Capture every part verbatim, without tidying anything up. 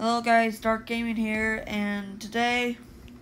Hello guys, Dark Gaming here, and today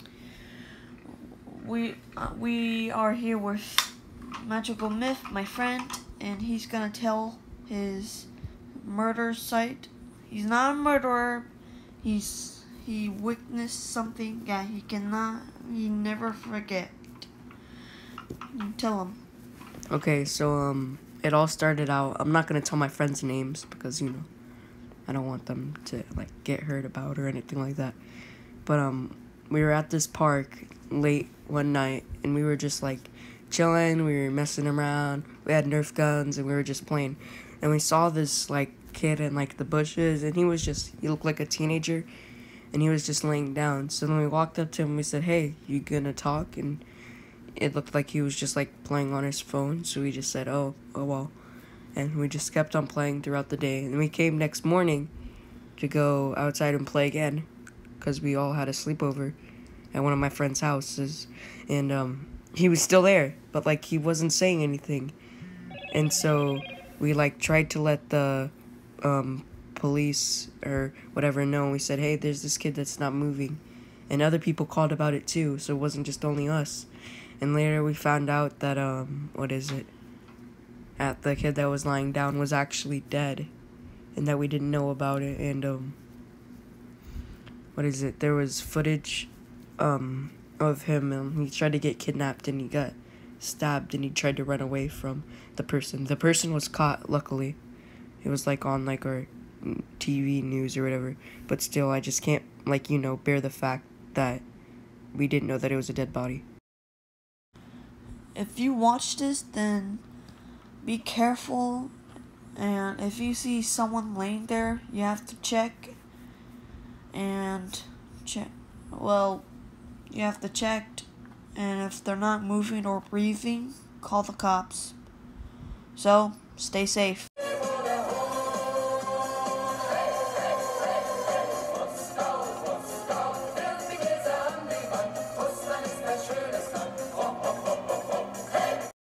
we uh, we are here with Magical Myth, my friend, and he's gonna tell his murder site. He's not a murderer. He's he witnessed something that he cannot he never forget. You tell him. Okay, so um, it all started out. I'm not gonna tell my friends' names because you know, I don't want them to like get hurt about or anything like that. But um, we were at this park late one night and we were just like chilling. We were messing around. We had Nerf guns and we were just playing. And we saw this like kid in like the bushes, and he was just he looked like a teenager, and he was just laying down. So then we walked up to him. And we said, "Hey, you gonna talk?" And it looked like he was just like playing on his phone. So we just said, "Oh, oh well." And we just kept on playing throughout the day. And we came next morning to go outside and play again because we all had a sleepover at one of my friend's houses. And um, he was still there, but like he wasn't saying anything. And so we like tried to let the um, police or whatever know. We said, "Hey, there's this kid that's not moving." And other people called about it too, so it wasn't just only us. And later we found out that, um, what is it? At the kid that was lying down was actually dead, and that we didn't know about it. And um what is it there was footage um of him, and he tried to get kidnapped and he got stabbed and he tried to run away from the person. The person was caught, luckily. It was like on like our T V news or whatever, but still I just can't like you know bear the fact that we didn't know that it was a dead body. If you watch this, then be careful, and if you see someone laying there, you have to check and check. Well, you have to check, and if they're not moving or breathing, call the cops. So, stay safe.